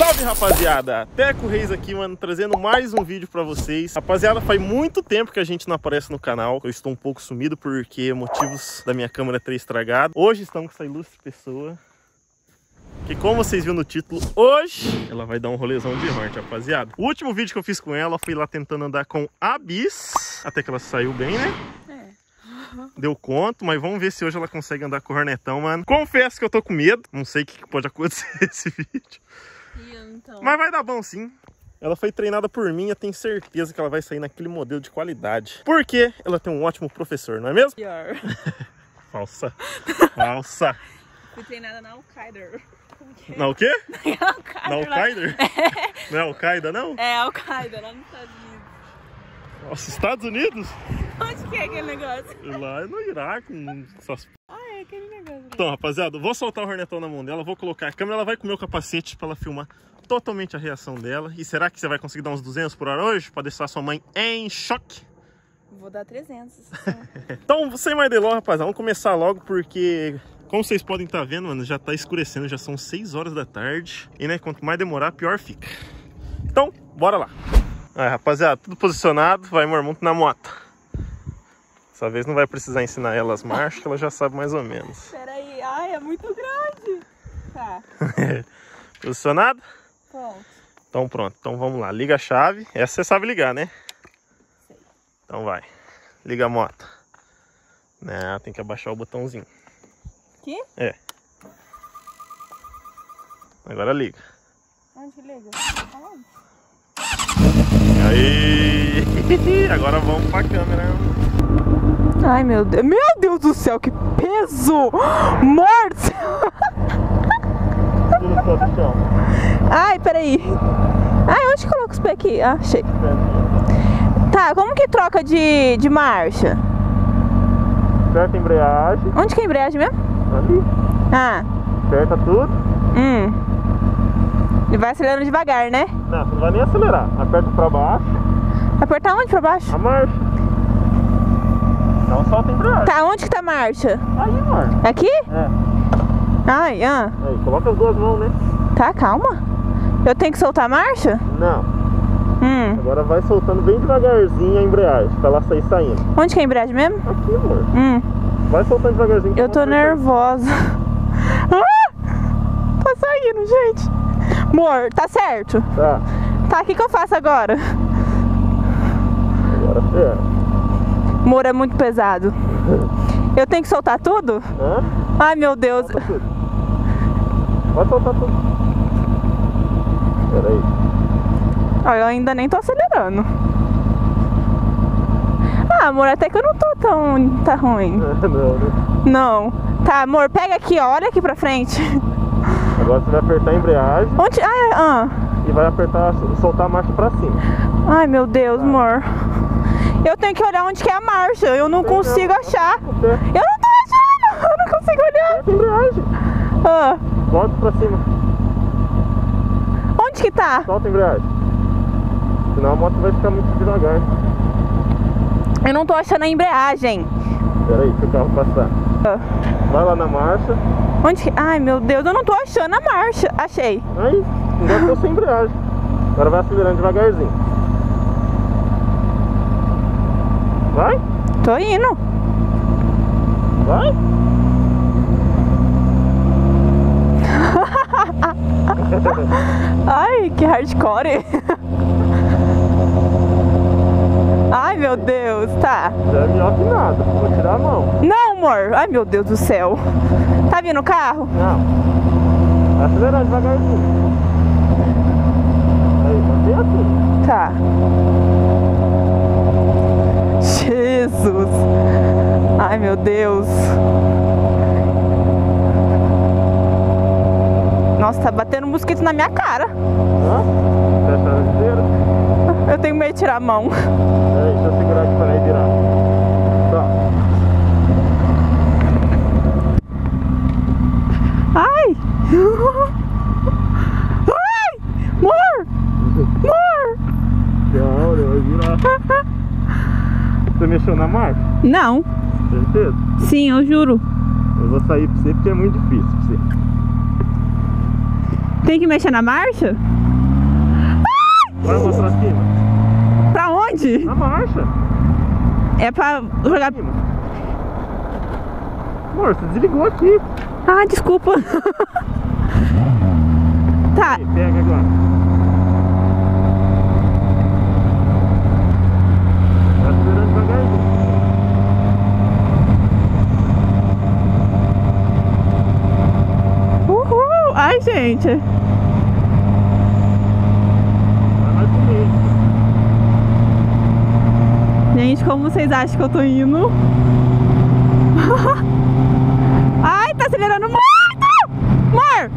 Salve, rapaziada! Teco Reis aqui, mano, trazendo mais um vídeo pra vocês. Rapaziada, faz muito tempo que a gente não aparece no canal. Eu estou um pouco sumido porque motivos da minha câmera ter estragado. Hoje estamos com essa ilustre pessoa que, como vocês viram no título, hoje ela vai dar um rolezão de Hornet, rapaziada. O último vídeo que eu fiz com ela, fui lá tentando andar com a Bis, até que ela saiu bem, né? Deu conta, mas vamos ver se hoje ela consegue andar com o Hornetão, mano. Confesso que eu tô com medo, não sei o que pode acontecer nesse vídeo. Então. Mas vai dar bom sim. Ela foi treinada por mim e eu tenho certeza que ela vai sair naquele modelo de qualidade. Porque ela tem um ótimo professor, não é mesmo? Pior. Falsa. Falsa. Fui treinada na Al-Qaeda. Na o quê? Na Al-Qaeda? Não é Al-Qaeda, não? É Al-Qaeda, lá nos Estados Unidos. Nossa, Estados Unidos? Onde que é aquele negócio? Lá no Iraque. Essas... Ah, é aquele negócio. Então, rapaziada, eu vou soltar o Hornetão na mão dela, vou colocar a câmera, ela vai comer o capacete pra ela filmar totalmente a reação dela. E será que você vai conseguir dar uns 200 por hora hoje? Pra deixar sua mãe em choque? Vou dar 300. Então, sem mais delongas, rapaziada, vamos começar logo porque... Como vocês podem estar vendo, mano, já tá escurecendo, já são 6 horas da tarde. E, né, quanto mais demorar, pior fica. Então, bora lá. Aí, rapaziada, tudo posicionado, vai mormonto na moto. Dessa vez não vai precisar ensinar ela as marchas, que ela já sabe mais ou menos. Pera aí, ai, é muito grande. Tá. Posicionado? Pronto. Então pronto, então vamos lá. Liga a chave, essa você sabe ligar, né? Sei. Então vai, liga a moto. Não, tem que abaixar o botãozinho. Aqui? É. Agora liga. Onde que liga? Aonde? Aí, agora vamos pra câmera. Ai, meu Deus do céu, que peso! Morto! Ai, peraí. Ai, onde coloca os pés aqui? Ah, achei. Tá, como que troca de marcha? Aperta a embreagem. Onde que é a embreagem mesmo? Ali. Ah. Aperta tudo. E vai acelerando devagar, né? Não, você não vai nem acelerar. Aperta pra baixo. Apertar onde pra baixo? A marcha. Não solta a embreagem. Tá, onde que tá a marcha? Aí, amor. Aqui? É. Ai, Aí, coloca as duas mãos, né? Tá, calma. Eu tenho que soltar a marcha? Não. Agora vai soltando bem devagarzinho a embreagem, pra ela sair saindo. Onde que é a embreagem mesmo? Aqui, amor. Vai soltando devagarzinho. Eu tô nervosa. Ah! Tá saindo, gente. Amor, tá certo? Tá. Tá, o que eu faço agora? Agora é. Amor, é muito pesado. Eu tenho que soltar tudo? Hã? Ai, meu Deus. Solta tudo. Vai soltar tudo. Pera aí. Ah, eu ainda nem tô acelerando. Ah, amor, até que eu não tô tão... Tá ruim. Não, né? Não. Tá, amor, pega aqui, ó. Olha aqui pra frente. Agora você vai apertar a embreagem. Onde? E vai apertar, soltar a marcha pra cima. Ai, meu Deus, amor. Eu tenho que olhar onde que é a marcha. Eu não consigo achar. Eu não tô achando. Eu não consigo olhar. Aperta a embreagem. Volta pra cima. Onde que tá? Solta a embreagem. Senão a moto vai ficar muito devagar. Eu não tô achando a embreagem. Pera aí, deixa o carro passar. Vai lá na marcha. Onde que... Ai, meu Deus, eu não tô achando a marcha. Achei. Aí, agora tô sem embreagem. Agora vai acelerando devagarzinho. Vai? Tô indo. Vai? Ai, que hardcore. Ai, meu Deus, tá. Já é melhor que nada, vou tirar a mão. Não, amor. Ai, meu Deus do céu. Tá vindo o carro? Não. Vai acelerar devagarzinho. Aí, mantém assim. Tá. Jesus. Ai, meu Deus. Nossa, tá batendo um mosquito na minha cara. Fecha a inteira. Eu tenho medo de tirar a mão. Peraí, deixa eu segurar aqui pra não virar. Tá. Ai! Ai! Amor! Amor! Não, vai virar. Você mexeu na marcha? Não. Certeza? Sim, eu juro. Eu vou sair pra você porque é muito difícil pra você. Tem que mexer na marcha? Vai pra cima. Pra onde? Na marcha. É pra jogar... Amor, você desligou aqui. Ah, desculpa. Tá. Aí, pega agora. Tá acelerando devagarzinho. Uhul! Ai, gente. Vai mais pro meio. Gente, como vocês acham que eu tô indo? Ai, tá acelerando muito! Amor!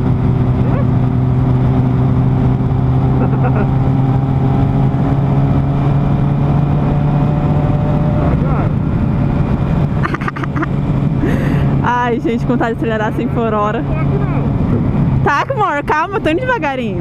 Ai, gente, com vontade de acelerar 100 por hora. Tá, amor, calma, tô indo devagarinho.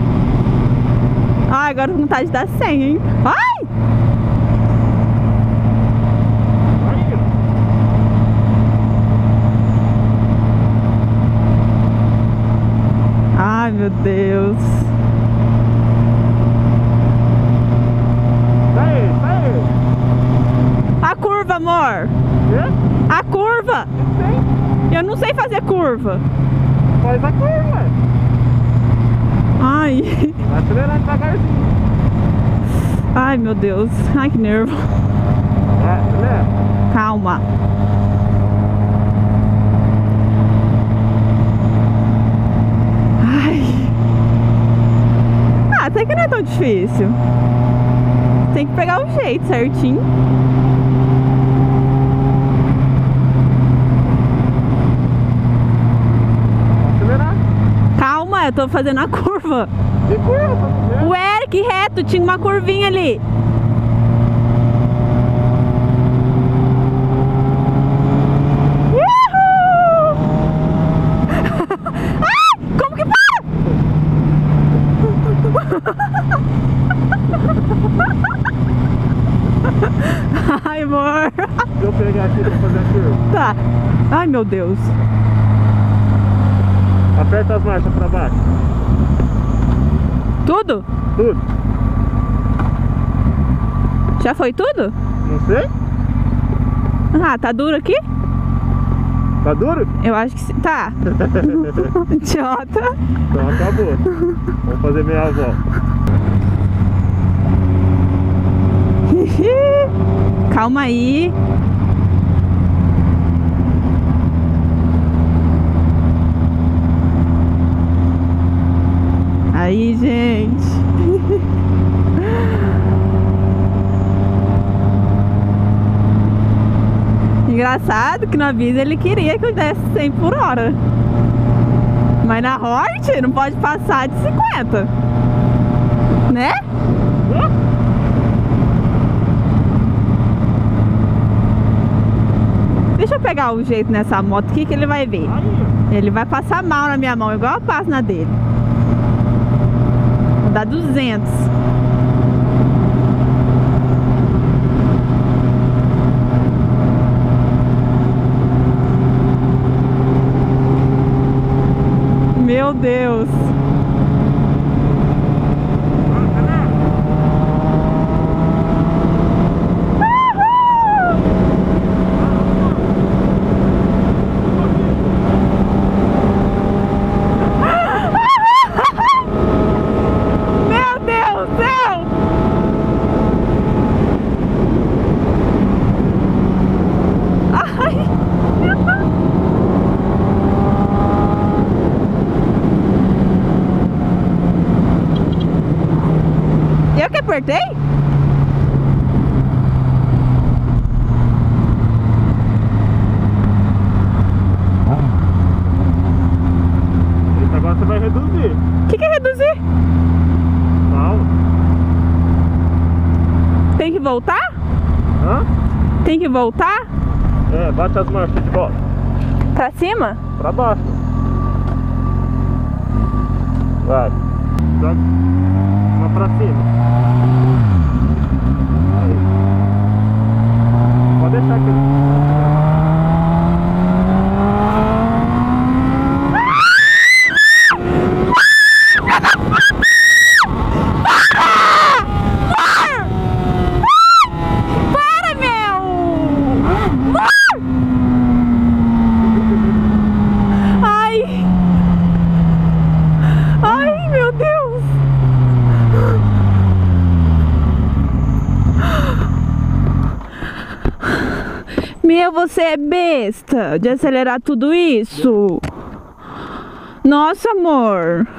Ai, agora tô com vontade de dar 100, hein? Ai! Ai, meu Deus. Sai, sai. A curva, amor. Quê? A curva. Eu não sei fazer curva. Faz a curva. Ai. Vai acelerando devagarzinho. Ai, meu Deus. Ai, que nervo. Acelera. Calma. Ai. Ah, até que não é tão difícil. Tem que pegar o jeito certinho. Acelerar. Calma, eu tô fazendo a curva. Que curva? O Eric reto, tinha uma curvinha ali. Uhul! Ai, como que para? Ai, amor. Deixa eu pegar aqui pra fazer a curva. Tá. Ai, meu Deus. Aperta as marchas pra baixo. Tudo? Tudo. Já foi tudo? Não sei. Ah, tá duro aqui? Tá duro? Eu acho que sim. Tá. Idiota. Então acabou. Vamos fazer meia volta. Calma aí. Aí, gente. Engraçado que no aviso ele queria que eu desse 100 por hora. Mas na Hort não pode passar de 50. Né? Deixa eu pegar o jeito nessa moto aqui que ele vai ver. Ele vai passar mal na minha mão, igual eu passo na dele. Vou dar 200. Meu Deus. Meu Deus do céu. Ai. Eu que apertei? Eita, agora você vai reduzir. O que é reduzir? Não. Tem que voltar? Hã? Tem que voltar? É, bate as marchas de volta. Pra cima? Pra baixo. Vai. Joga uma pra cima. Aí. Pode deixar aqui. Meu, você é besta de acelerar tudo isso. Nossa, amor.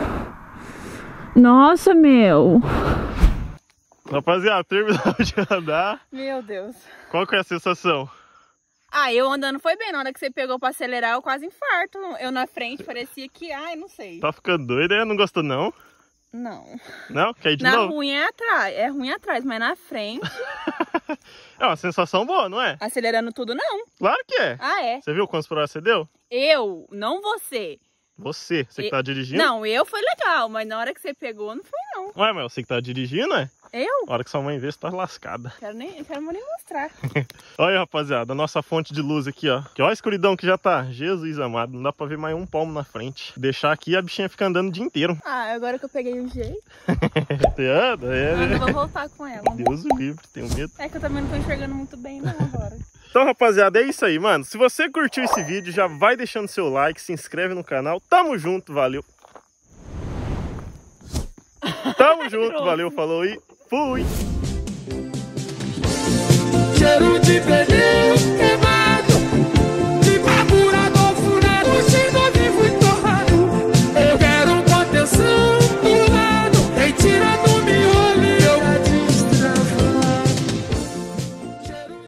Nossa, meu. Rapaziada, terminou de andar. Meu Deus. Qual que é a sensação? Ah, eu andando foi bem. Na hora que você pegou pra acelerar, eu quase infarto. Eu na frente parecia que... Ai, não sei. Tá ficando doida, né? Não gostou, não? Não. Não? Quer ir de Na novo? ruim é atrás. É ruim atrás, mas na frente... É uma sensação boa, não é? Acelerando tudo, não. Claro que é. Ah, é? Você viu quantos por hora você deu? Eu, não você. Você que tá dirigindo? Não, eu foi legal, mas na hora que você pegou, não foi não. Ué, mas você que tá dirigindo, é? Eu? A hora que sua mãe vê, você tá lascada. Quero nem mostrar. Olha aí, rapaziada, a nossa fonte de luz aqui, ó. Que olha a escuridão que já tá. Jesus amado, não dá pra ver mais um palmo na frente. Deixar aqui, a bichinha fica andando o dia inteiro. Ah, agora que eu peguei o jeito. Você anda? Eu não vou voltar com ela. Deus o livre, tenho medo. É que eu também não tô enxergando muito bem não agora. Então, rapaziada, é isso aí, mano. Se você curtiu esse vídeo, já vai deixando seu like, se inscreve no canal. Tamo junto, valeu. Tamo junto, valeu, falou e fui. Cheiro de pneu.